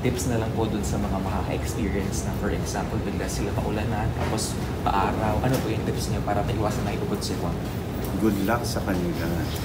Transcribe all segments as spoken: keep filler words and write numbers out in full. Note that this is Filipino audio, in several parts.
tips na lang po dun sa mga makaka-experience na, for example, bigla sila maulanan, tapos paaraw. Ano po yung tips niyo para maiwasan na iubod sila? Good luck sa kanila.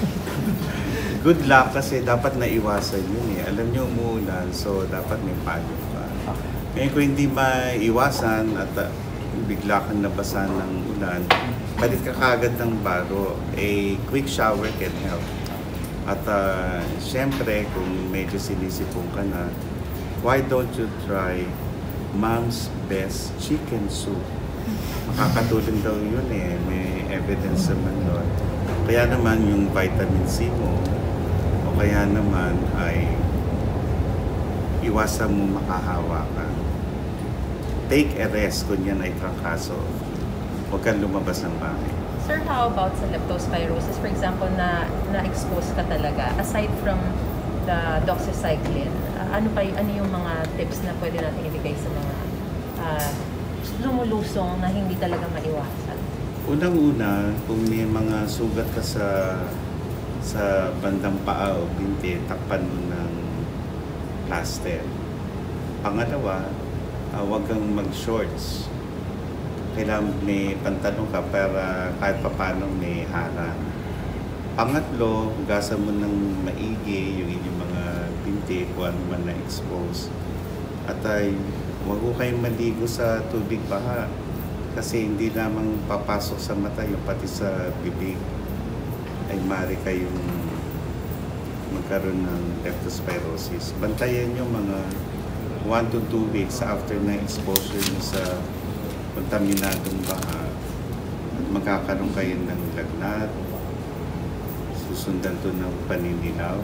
Good luck kasi dapat naiwasan yun eh. Alam niyo umuulan, so dapat may payo pa. Okay. Ngayon kung hindi maiwasan at uh, bigla kang nabasa ng ulan, palit ka kagad ng baro, a quick shower can help. At uh, syempre, kung medyo sinisipong ka na, why don't you try Mom's Best Chicken Soup? Makakatulong daw yun eh. May evidence naman doon. Kaya naman yung vitamin C mo, o kaya naman ay iwasan mo makahawakan. Take a rest kung yan ay trangkaso. Huwag kang lumabas ng bahay. Sir, how about sa leptospirosis? For example, na na-expose ka talaga, aside from the doxycycline, uh, ano pa ano yung mga tips na pwede natin ibigay sa mga uh, lumulusong na hindi talaga maiwasan? Unang-una, kung may mga sugat ka sa sa bandang paa o binti, takpan mo ng plaster. Pangalawa, uh, huwag kang mag-shorts. Kailangan may pantalon ka para kahit papano may harang. Pangatlo, hugasan mo ng maigi yung inyong mga binti kung ano man na-expose. At ay, huwag ko kayong maligo sa tubig baha kasi hindi lamang papasok sa mata, yung pati sa bibig ay maaari kayong magkaroon ng leptospirosis. Bantayan nyo mga one to two weeks after na exposure nyo sa kontaminadong baha at magkakaroon kayo ng lagnat, susundan to ng paninilaw,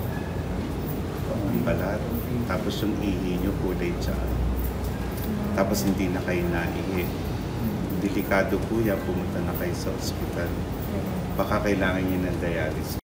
ang balat, tapos yung ihi nyo kulay tiyan, tapos hindi na kayo naihi. Delikado po yan, pumunta na kayo sa ospital. Baka kailangan nyo ng dialysis.